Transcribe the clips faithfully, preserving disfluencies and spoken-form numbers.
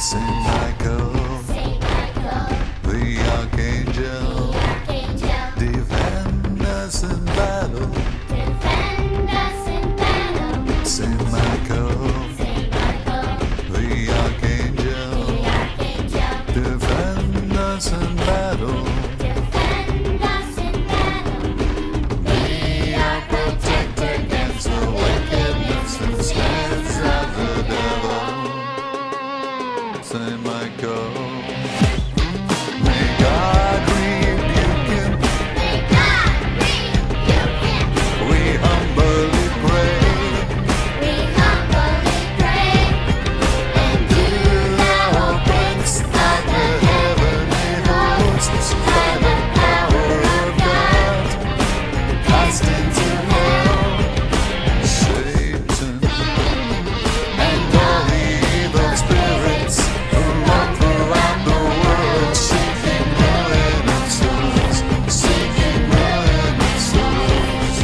Saint Michael, Saint Michael, the archangel, the archangel, defend us in battle. defend us in battle. Saint Michael, Saint Michael, the archangel, the archangel, defend us in battle. defend us in battle. Be our protector against the wickedness and snares of the devil. Saint Michael, may God rebuke him. May God rebuke him. We humbly pray. We humbly pray. And do thou, O Prince of the heavenly hosts, by the power of God, cast into hell Satan and all the evil spirits who roam throughout the world, seeking ruin of souls, seeking ruin of souls.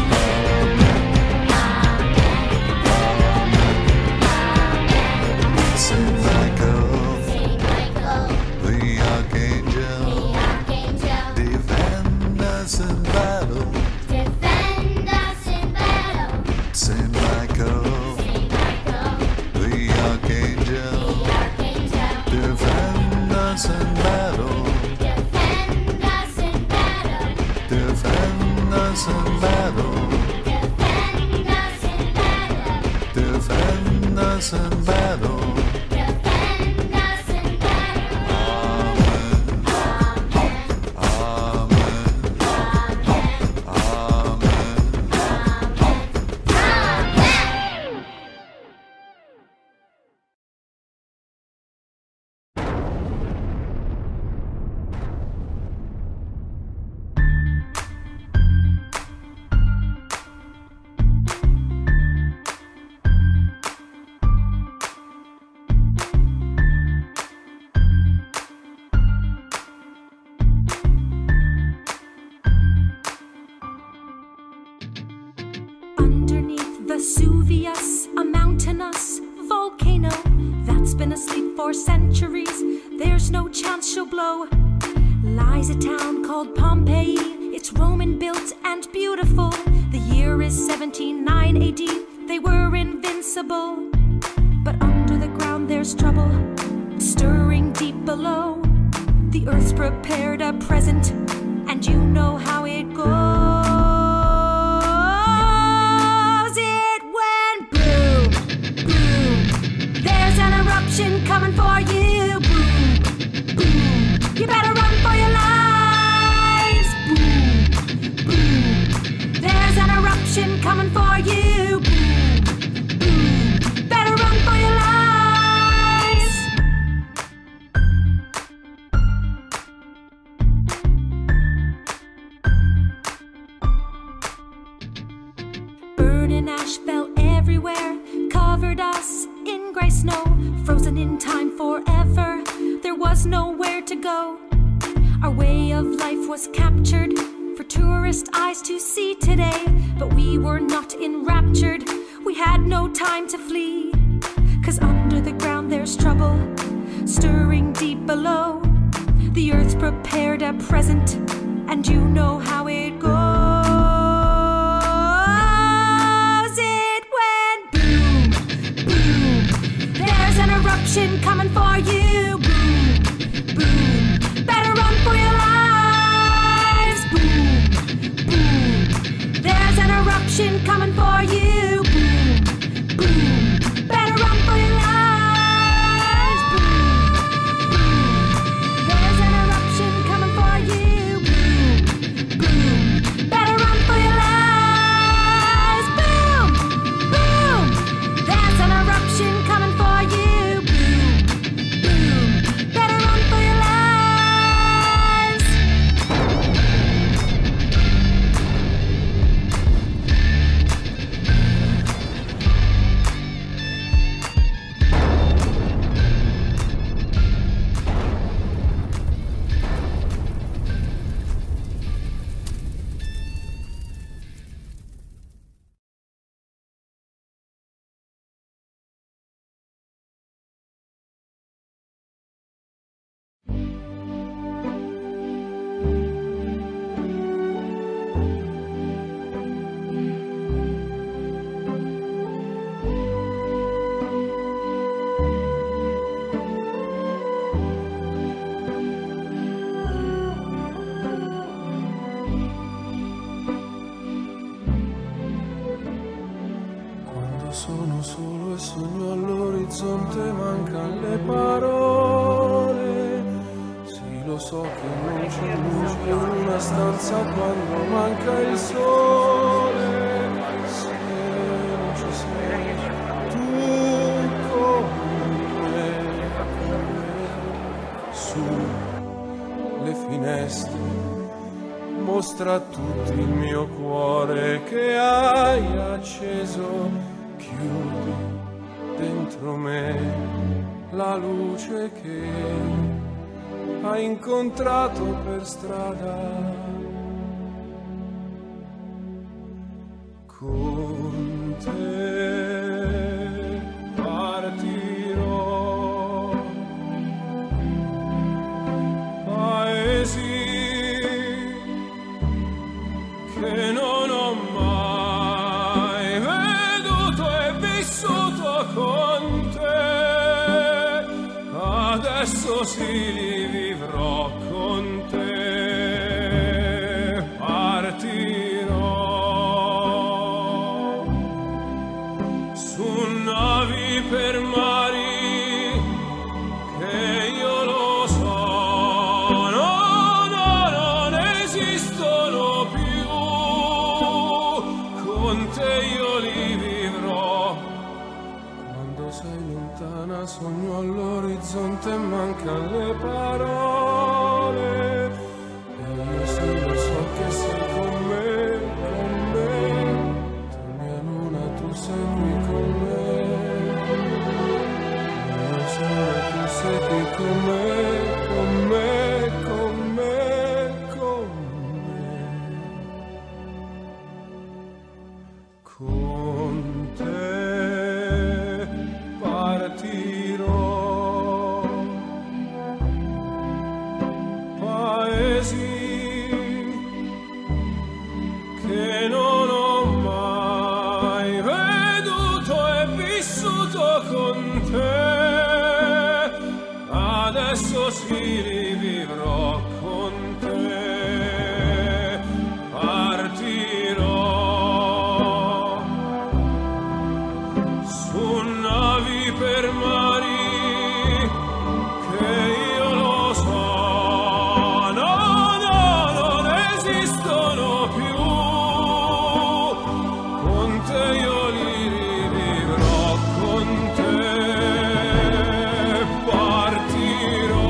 Saint Michael, Saint Michael, the archangel, the archangel, defend us in battle. defend us in battle. Saint Michael, Saint Michael, the archangel, the archangel, defend us in battle. defend us in battle. Defend us in battle. Defend us in battle. Defend us in battle. Defend us in battle. Amen. Amen. Amen. Amen. Underneath Vesuvius, a mountainous volcano that's been asleep for centuries, there's no chance she'll blow, lies a town called Pompeii. It's Roman built and beautiful. The year is seventeen oh nine A D. They were invincible. But under the ground there's trouble, stirring deep below. The earth's prepared a present, and you know how it goes. It went boom, boom. There's an eruption coming for you. Boom, boom. You better run for your lives. Boom, boom. There's an eruption coming for you. Boom, boom. Better run for your lives. Burning ash fell everywhere, covered us in grey snow, frozen in time forever. There was nowhere to go. Our way of life was captured for tourist eyes to see today, but we were not enraptured. We had no time to flee, 'cause under the ground there's trouble, stirring deep below. The earth's prepared a present, and you know how it goes. It went boom, boom. There's an eruption coming for you. Boom, boom. Better run for your lives. Boom, boom. There's an eruption coming for you. Boom, boom. Better run for your lives. Boom, boom. There's an eruption coming for you. Boom, boom. Better run for your lives. Boom, boom. There's an eruption coming for you. Boom, boom. stanza quando manca il sole, se non ci sei tu con me, su le finestre mostra a tutti il mio cuore che hai acceso, chiudi dentro me la luce che hai incontrato per strada. Con te partirò, paesi che non ho mai veduto e vissuto con te, adesso sì li vivrò con te, partirò su navi per mari che io lo so, no, no, non esistono più, con te io li vivrò. Quando sei lontana sogno all'orizzonte e mancano le parole, e io sì lo so che sei con me, con me, tu mia luna, tu sei qui con me, io sono, tu sei qui con me, con me, con me, con me, con te partirò, paesi che non ho mai veduto e vissuto con te, adesso sì li vivrò con te, partirò su navi per mari che io lo so, no, no, non esistono più, con te io li rivivrò, con te partirò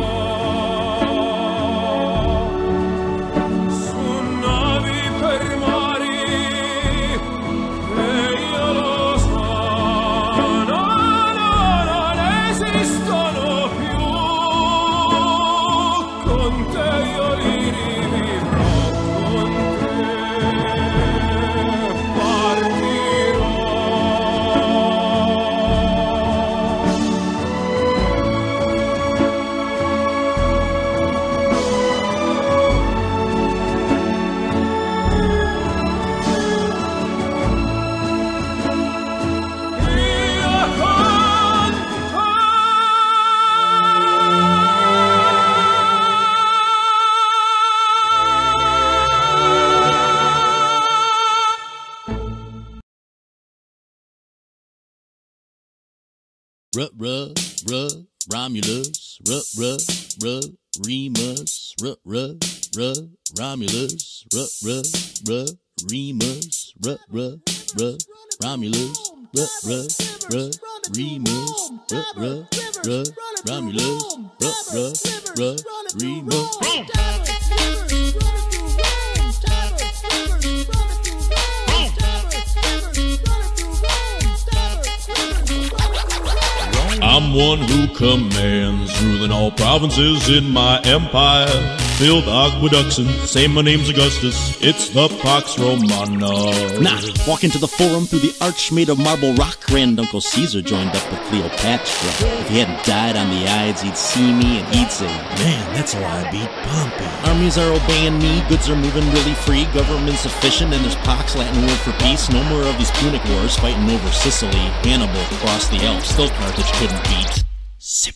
su navi per mari che io lo so, no, no, non esistono più, con te io li rivivrò, con te partirò. Io con Ruh, ruh, ruh, Romulus, ruh, ruh, ruh, Remus, ruh, ruh, ruh, Romulus, ruh, ruh, ruh, Remus, ruh, ruh, ruh, Romulus, ruh, ruh, ruh, Remus, ruh, ruh, ruh, Romulus, ruh, ruh, ruh, Remus. I'm one who commands, ruling all provinces in my empire. Build aqueducts and say my name's Augustus. It's the Pax Romana. Nah, walk into the forum through the arch made of marble rock. Grand Uncle Caesar joined up with Cleopatra. If he hadn't died on the Ides, he'd see me and he'd say, man, that's how I beat Pompey. Armies are obeying me, goods are moving really free, government's efficient, and there's Pax, Latin word for peace. No more of these Punic wars fighting over Sicily. Hannibal crossed the Alps, still Carthage couldn't beat. Scipio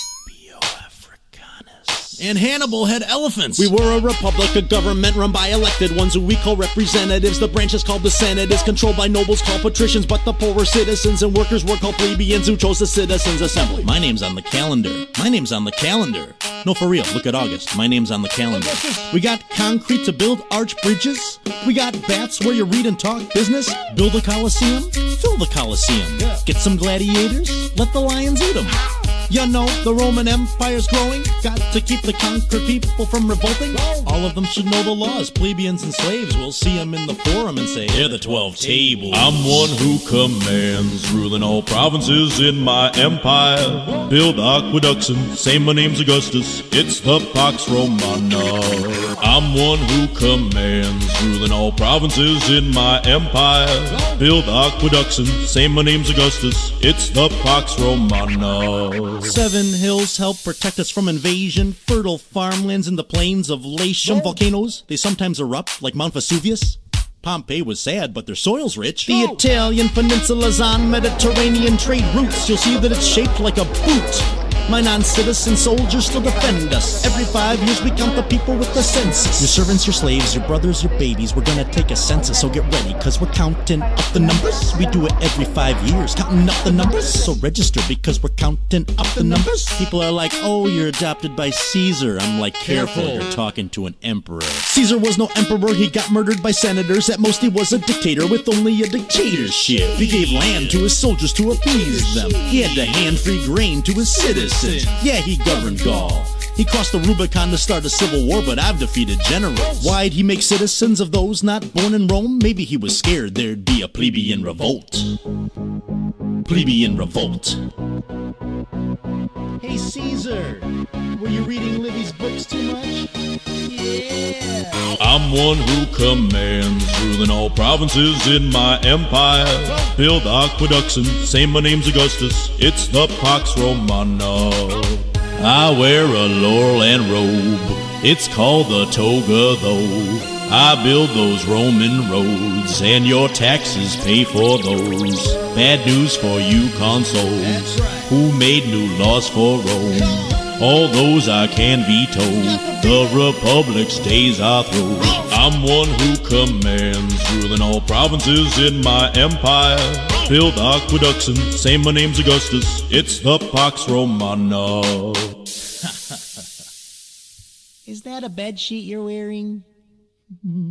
Africanus. And Hannibal had elephants. We were a republic, a government run by elected ones who we call representatives. The branch is called the Senate, is controlled by nobles called patricians, but the poor were citizens and workers were called plebeians who chose the citizens' assembly. My name's on the calendar. My name's on the calendar. No, for real, look at August. My name's on the calendar. We got concrete to build arch bridges. We got bats where you read and talk business. Build a coliseum, fill the coliseum. Get some gladiators, let the lions eat them. You know, the Roman Empire's growing. Got to keep the conquered people from revolting. All of them should know the laws, plebeians and slaves. We'll see them in the forum and say, they're the twelve tables. I'm one who commands, ruling all provinces in my empire. Build aqueducts and say my name's Augustus. It's the Pax Romana. I'm one who commands, ruling all provinces in my empire. Build aqueducts and say my name's Augustus. It's the Pax Romana. Seven hills help protect us from invasion. Fertile farmlands in the plains of Latium. Volcanoes, they sometimes erupt like Mount Vesuvius. Pompeii was sad, but their soil's rich. The Italian peninsula's on Mediterranean trade routes. You'll see that it's shaped like a boot. My non-citizen soldiers still defend us. Every five years we count the people with the census. Your servants, your slaves, your brothers, your babies. We're gonna take a census, so get ready, cause we're counting up the numbers. We do it every five years, counting up the numbers. So register, because we're counting up the numbers. People are like, oh, you're adopted by Caesar. I'm like, careful, you're talking to an emperor. Caesar was no emperor, he got murdered by senators. At most he was a dictator with only a dictatorship. He gave land to his soldiers to appease them. He had to hand free grain to his citizens. Yeah, he governed Gaul. He crossed the Rubicon to start a civil war, but I've defeated generals. Why'd he make citizens of those not born in Rome? Maybe he was scared there'd be a plebeian revolt. Plebeian revolt. Hey Caesar, were you reading Livy's books too much? Yeah. I'm one who commands, ruling all provinces in my empire. Build aqueducts and say my name's Augustus. It's the Pax Romana. I wear a laurel and robe. It's called the toga though. I build those Roman roads, and your taxes pay for those. Bad news for you consuls, who made new laws for Rome. All those I can veto, the Republic's days are through. I'm one who commands, ruling all provinces in my empire. Build aqueducts and say my name's Augustus. It's the Pax Romana. Is that a bed sheet you're wearing?